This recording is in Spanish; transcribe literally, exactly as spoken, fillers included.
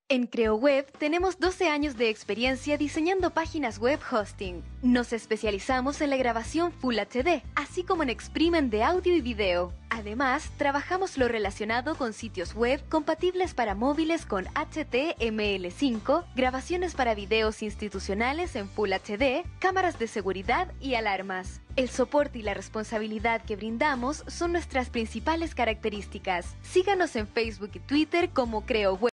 En CreoWeb tenemos doce años de experiencia diseñando páginas web hosting. Nos especializamos en la grabación Full H D, así como en exprimen de audio y video. Además, trabajamos lo relacionado con sitios web compatibles para móviles con H T M L cinco, grabaciones para videos institucionales en Full H D, cámaras de seguridad y alarmas. El soporte y la responsabilidad que brindamos son nuestras principales características. Síganos en Facebook y Twitter como CreoWeb.